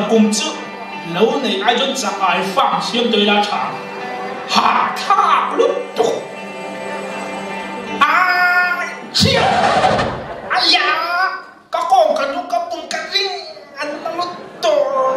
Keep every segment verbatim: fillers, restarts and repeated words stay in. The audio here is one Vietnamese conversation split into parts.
cùng chứ lâu này ai cho chẳng ai phạm xiêm tới là chẳng hạ tha lúc tục ai chiếc ai ya các con cần lúc các bụng các rinh ăn nó lúc tổ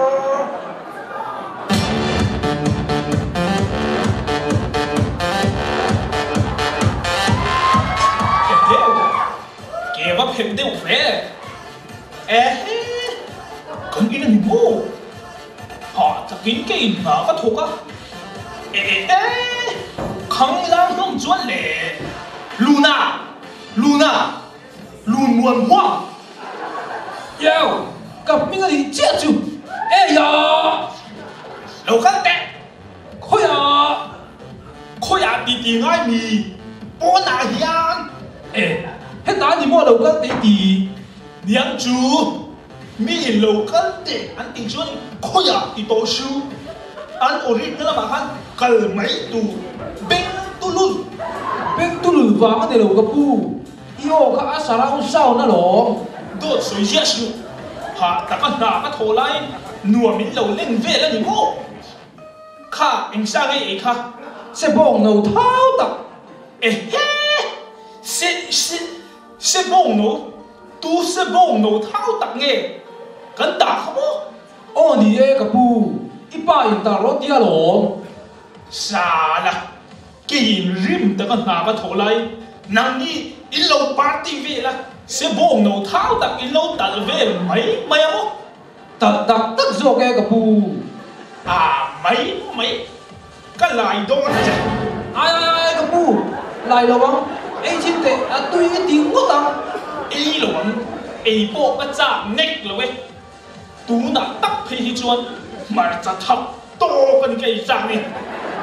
kể vào phim tiêu phê ê cần ý là gì mô họจะกินกินเหรอก็ถูกอ่ะเอ๊ะข้างล่างน้องจวนเลยลูน่าลูน่าลูนวลหัวเย้กับมีอะไรเจ๊จูเอ้ยเรากันแต่ขอยาขอยาดีดีง่ายมีปนอาเฮียนเอ๊ะให้ตาดีมั่วเรากันแต่ดีเลี้ยงจูมีเรากันแต่อันติชวนขอยาติโตชูอันโอรินั่นละมาคันกัลไม่ตูเบงตุลุนเบงตุลุนว่ามันเดี๋ยวกับปูอีโอข้าอาสาเราเศร้านั่นหรอโดดสวยเชี่ยชูหาแต่ก็หนาก็โทรไล่หนัวมิเราเล่นเวแล้วนี่โม่ข้าเองสร้างให้เองค่ะเสบองเราเท้าตักเอ๊ะเสเสเสบองเราตูเสบองเราเท้าตักเงี้ยกันตาเขาโม่โอ้นี่เอ๋กับปูอีป้าอินตารถยาหลงสาละกินริมแต่ก็หนาก็โทรไล่นั่งนี่อีเราปาร์ตี้เวละเสบองเราเท้าตักอีเราตัดเวลไหมไม่เอาตัดตัดตัดโจกเอ๋กับปูอ่าไม่ไม่ก็ไล่โดนจ้ะไอ้ไอ้กับปูไล่ระวังไอ้ชิ้นเตะอ่ะตุยตีงก็ตังไอ้ระวังไอ้พวกก็จะเน็กเลยเว้ยตูน่ะตักพี่ชวนมาจะทับโตกันกี่จังเนี่ย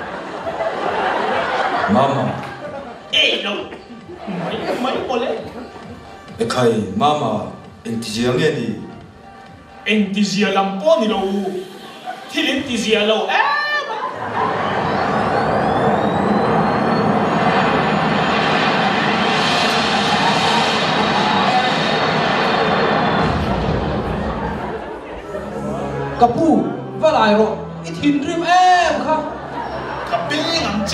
มาม่าเอ้ยเราไม่ไม่หมดเลยไอ้ใครมาม่าเอ็งที่เจียงเนี่ยนี่เอ็งที่เจียลำป้อนนี่เราที่ลิ้นที่เจียเราเอ๊ะกับปูว่าไรหรออีทินริมแอมครับกับปิ้งอันเจ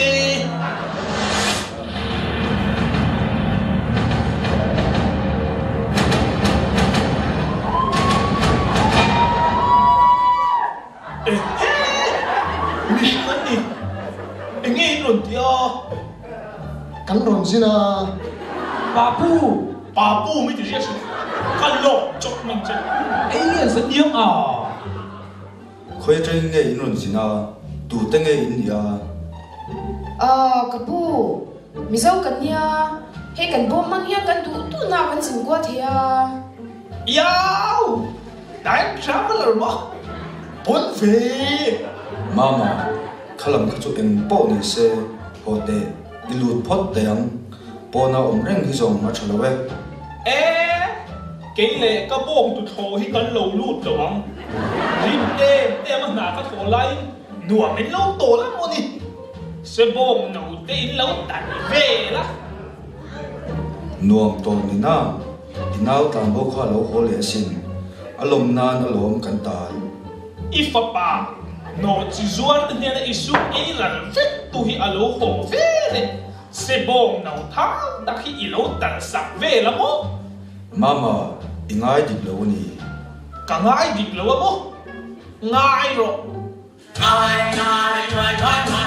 เอ๊ะมีมันนี่เอ็งเอ็งหล่นเดียวกันหล่นสินะป้าปูป้าปูไม่ถึงเรียกสิกันหลอกจบมันจะไอ้เนี่ยสัญญาอ่ะคอยจะยังไงอินหล่นสินะดูตั้งไงอินเดียอ่ากระปูมิเจ้ากันเนี่ยให้กันบ่มันเนี่ยกันดูตู้หน้ากันสิงกว่าเทียยาวได้ทราบแล้วหรอปนเฟมามาขลังขจุเอ็งโป้นี่เซ่โอเดอิลูดพอดเตียงปนาอมเร่งที่ส่งมาฉลองเอ๊ะเก๋เลยก็โป้งตุโถให้กันลงลูดหลวงริมเต้เต้มันหนาก็โถไล่หนัวไม่เล่าโตแล้วโมนี่เสบงหนูเต้เล่าตัดเวละหนัวโตนี่นะอินเอาตามบอกข้าเราโหเลสินอารมณ์นานอารมณ์กันตายอีฟ้าป่าโนจิจวนเนี่ยนะอิสุเอลันฟิตตุฮิอโลโหเวเลเสบงหนูท้าตักฮิอิโลตัดสักเวละโมมามาอีง่ายดิบแล้วนี่ก็ง่ายดิบแล้วโมง่ายหรอง่ายง่ายง่ายง่ายง่าย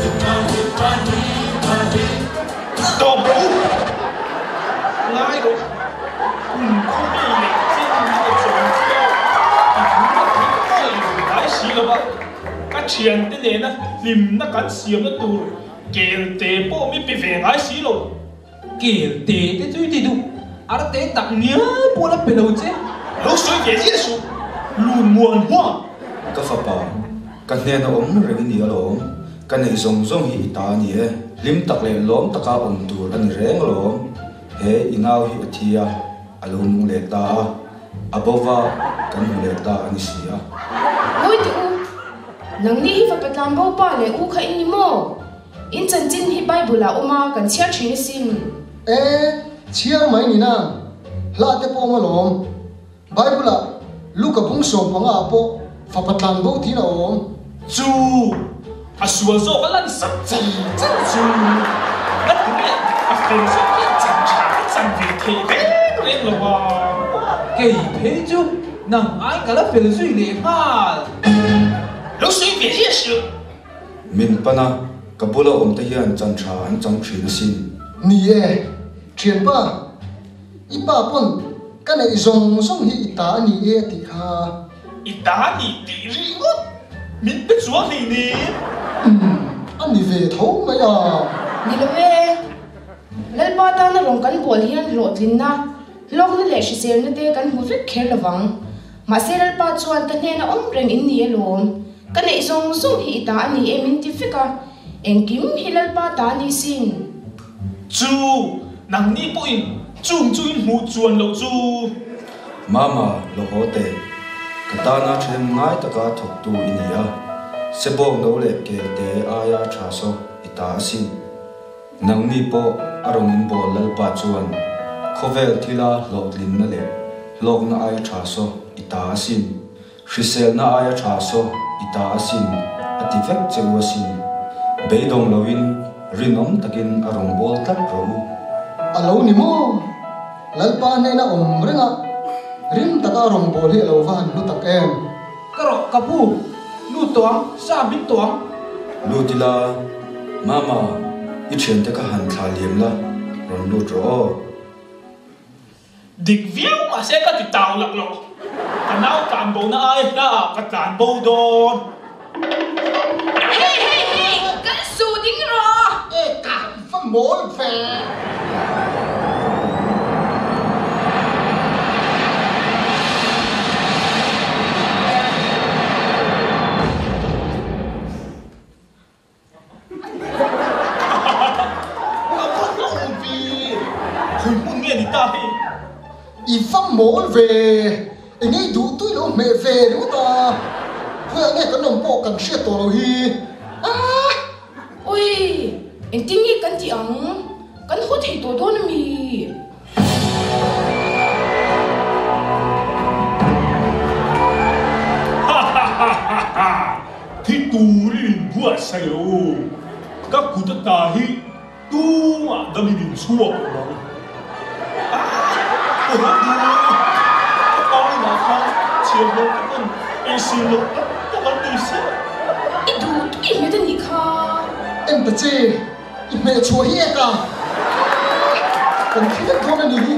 ตบกูง่ายหรออืมคุณไม่เล็กจริงๆจะจงเที่ยวอีกนิดก็อยู่หลายสิแล้วบ้างก็เชียนที่เนี่ยนะริมนักการเสียมแล้วตัวเกลเตะโป้ไม่ไปเวงหลายสิแล้วเกลเตะที่ช่วยที่ดูอะไรเตะตักเนี้ยพวกเราเป็นเราเจ้เราช่วยเกลี่ยสู้ลุนมวนหัวก็ฟ้าป่ากันเนี่ยนะอมเรื่องนี้หรอกันในทรงทรงหิตานี่ลิมตักเลยล้อมตะกาอมตัวกันแรงหรอเฮ้อิงเอาหิเทียอารมณ์เลตาอับว่ากันเลตาอันนี้เสียโอ้ยดูนังนี่ฮิฟ้าเป็นลำบากป่ะเลยอู้ข้าอินนิโมอินจันจินฮิไบบุลาอมากันเชียร์ชินิสินเอ๊ะเชียร์ไหมนี่นะลาเตปอมาหลอมไบบุลาลูกกับพุงส่งพังอาโป phá bát lan bố tí nào ôm chú à xua zo cái lần sắp chân chân chú đất cái này à phải số cái chân trái chân việt thì thế lên là wow cái thế chú nằm ai cả là phải suy nghĩ ha lúc suy nghĩ gì sự mình pana kabula om te hian chan tha an chang thrin sin ni e thian pa ipa pon cái này zong zong hi ta ni e ti kha ita ni ti ri ngot min pe chuang ni ni anh đi về thấu mấy à ni lo ve lal pa ta na rong kan bol hian lo tlin na lok na le shi ser na te kan hu vek kher lawang ma se lal pa chuan ta hne na om reng in ni alom kan ei zong zong hi ta ani e min ti fika engkim hi lal pa ta ni sin chú nang ni po in chung chu in mu chuan lo chu mama lo ho te katana them ngai taka thok tu inia sebong no le ke te aya tha so ita sin nang ni po arong in bol lal pa chuan khovel thila lotlin na le lok na ai tha so ita sin hrisel na aya tha so ita sin atifek chewa sin beidong lovin rinom takin arong bol tak ro alo ni mo lalpa ne na om renga rim taka rong bol hi alo van lu tak em caro kapu lu toang sa bin toang lutila mama i thian te ka han thla liam la ron lu tro dik viau ma se ka ti tau lak lo ka nau kan bo na ai na ka tan bo don hey hey hey kan su ding ro e ka fa mol fe i phăng mol về anh ấy đủ tuổi lo mẹ về đúng ta hơi nghe cái nồng bộ cần xe tổ lo hi à ôi anh tin nghĩ kan ti ang kan hot hi to do na mi thì tu rin buat saya các cụ ta tahi tu mà đâm mình xua ủa đi con mà không chiều đâu các con em xin lỗi các con đi xe ít đủ tuổi mới tên gì kha em ta chê mẹ chúa hi cả cần thiết thôi là đi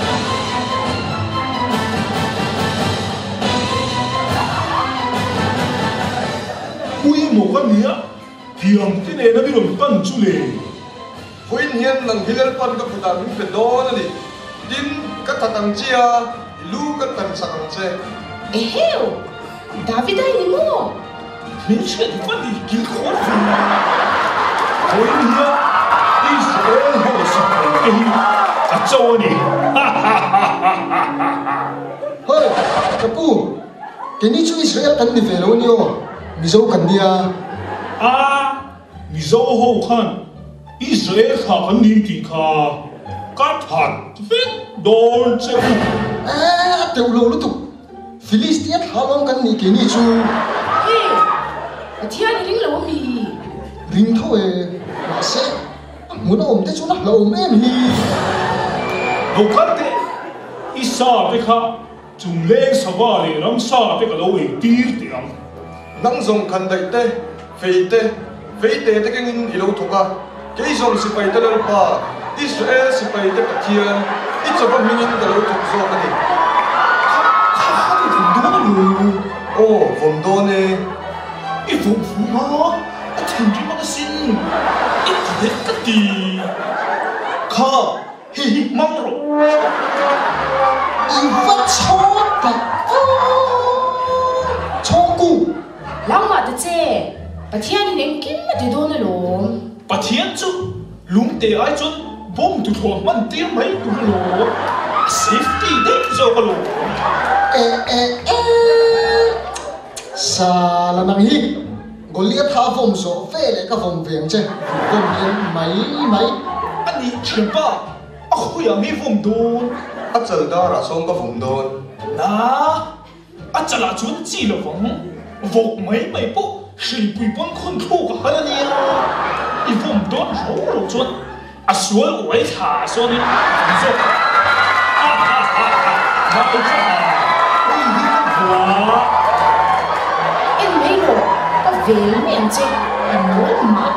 ui một con nhía thiềm thế này nó bị đồn cân chú lệ Huin hiền nang hilal pan ka putan min pe don ani din ka tatang chia lu ka tan sakang che eheu David ai ni mo mình sẽ đi phát đi kiếm khó khăn ui nhía Israel họ sẽ phải à châu đi hơi kapu cái này chú Israel cần đi về đâu nhỉ mi dâu cần đi à à mi dâu hậu khăn Israel khá khăn đi thì khá cắt hạt vết đồn chơi à tiểu lâu lúc tục Philistine hà long cần đi cái này chú hey a thia ni ring lo mi ring thôi mà sẽ muốn ôm thế chú nó là ôm em hi hậu khăn thế Isa với khá chúng lên sao ba lệ lắm sa với cả lâu ấy tiệt tiếng nang zong khan dai te fei te fei te te kengin ilo thoka ke zong si pai te lo pa Israel si pai te pathian i choba mingin da lo thok zo ka ni khá thì cũng đúng rồi o vom do ne ít vụ phụ mà ít thành cái mà xin ít thế cái gì khá hi hi mong rồi y phát chó cả chó cu lang ma de che pathian ni engkim ma de do na lo bà thiên chú lúng tê ai chun bom tu thua man tiếng mấy tu lô safety đấy rồi cái lô ê ê ê sa là năng hi Goliath tha vom so phê lại cái vom viếng chứ vom viếng mấy mấy anh đi chuyện ba à khôi à mi vom đồn a chal da ra song ka vom don na à chả là chuyện gì là vong vok mấy mấy bộ sĩ bùi bón khôn thu cả hết nia i vòng đón rau rồi chuan à suối uế thả xuân đi rồi à à à à vào cho ui hi quá em mấy đồ có về miệng chứ em muốn mà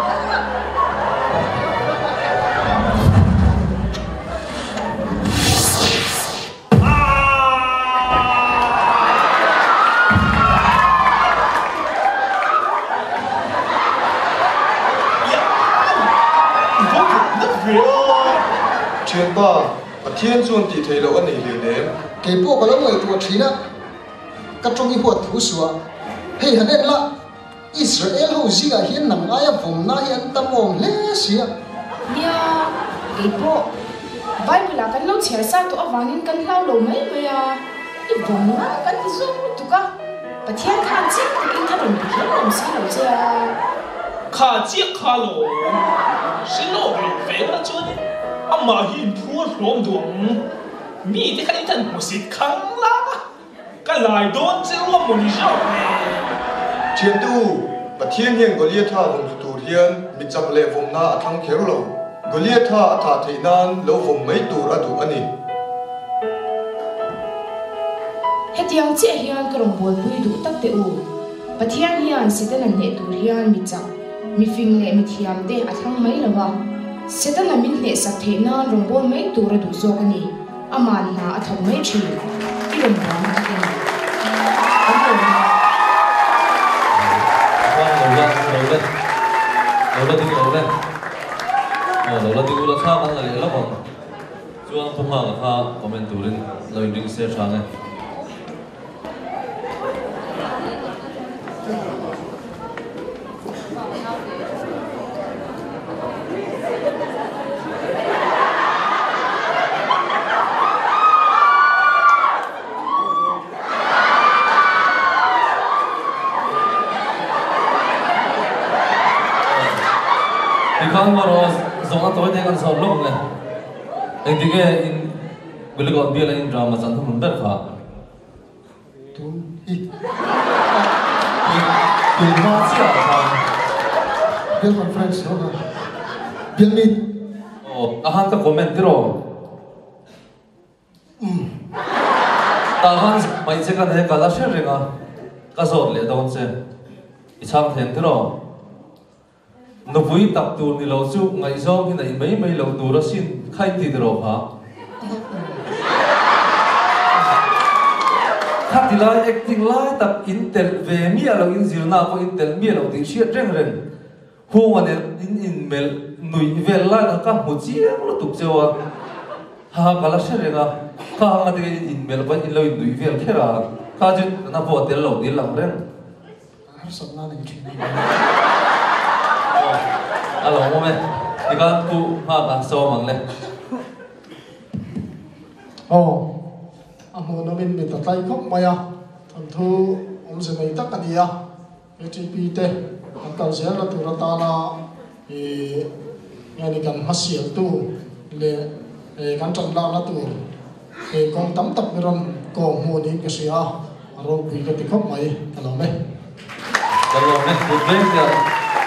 chuyện ba và thiên chuan thì thấy lâu anh này liền đếm cái bộ cái lông người tuột trí na các trong cái hoạt thú sửa hay hẳn em là Israel hậu gì cả hiện nằm ai vùng na hiện tâm ôm lẽ xía ya cái bộ Bible là cái lâu trẻ sa tụi vàng nên cần lao lồ mấy vậy à cái vùng á cái gì giúp tụi cả và thiên khang chết thì cái thằng mình biết làm sao rồi chứ khá chiếc khá lỗ xin lỗi về nó chuan à mà hiện phu rộm đuồng mi thì cái thằng một xịt khăng lắm cái lại đón chứ không muốn đi đâu chuyện tu và thiên hiền Goliath vùng tu thiên bị chập lệ vùng na thăng khéo lâu Goliath thả thấy nan lâu vùng mấy tu ra tu anh hết tiếng chết hiền cái đồng bồn bùi đủ tắc tệ u và thiên hiền sẽ tên là nệ tu hiền bị chập mi phình lệ mi thiam tê à thăng mấy là vào sẽ tên là mình nệ sạch thế nan đồng bồn mấy tu ra đủ zo cái này à mà na à thằng mấy chuyện cái đồng bồn cái này Vâng, đầu lên, đầu lên, đầu lên đi đầu lên. Ờ, đầu lên đi u là sao ăn lại lắm không? Chú anh thông hàng ha, comment tủ lên, lời đừng share sang này. Ikan baru zona toy dengan solong ne. Yang tiga in bila kau dia lain drama santu mundur kah? tu hi Tu masih apa? bill conference đó là bill meet Oh, ahan tak komen tiro. Tahan mai cakap dia kalah share renga. Kasor le daun se. Isang ten tiro. Nó vui tập tu ni lâu chú ngày sau khi này mấy mấy lâu tu đó xin khai thì được hả? Khác thì lại acting lại tập intel về mi lâu in zero na có intel mi lâu tiếng shit reng reng. Hôm nay in in mail nuôi về lại là các một chiếc nó tục chơi à? Ha cả là shit reng à? Các hàng cái in mail vẫn in lâu in nuôi về thế là các chuyện nó bỏ tiền lâu tiền lắm reng. sắp na này chuyện này Alo, mo me. Ikan tu ha ba so mang le. oh amo na min mit tay khóc maya thằng thu ông sẽ mấy tắc cái gì à cái chi pi te ang cầu sẽ là tu ra ta na thì ngay đi cần phát triển tu le kan chọn la na tu thì con tắm tập cái ron con mua đi cái gì à rồi bị cái khóc mày cái lo me Alo me, good day ya.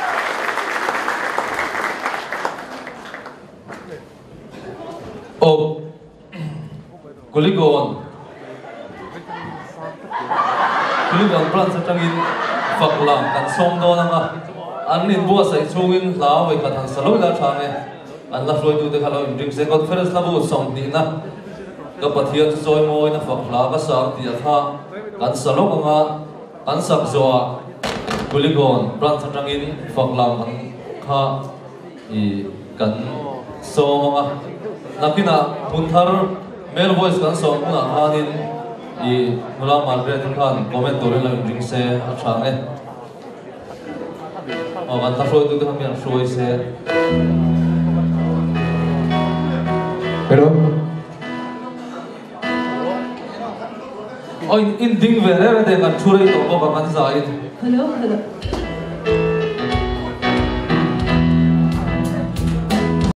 Oh, kuligon. Kuligon plan sa tangin faklang kan som do na nga. Anin buwa sa isungin lao ay katang saloy la change. An la floy tu de khalo drink se conference na bu som di na. Kapat hiya tu soy mo na fakla ka sa ti atha. Kan salok nga kan sak zo kuligon plan sa tangin faklang kan kha i kan so nga nakina punthar male voice kan so puna hanin i mula Margaret khan comment dore la ring se achang e o kan ta shoi tu de hamian shoi se hello o in ding ve re de kan churei to ko kan za in Hello, hello.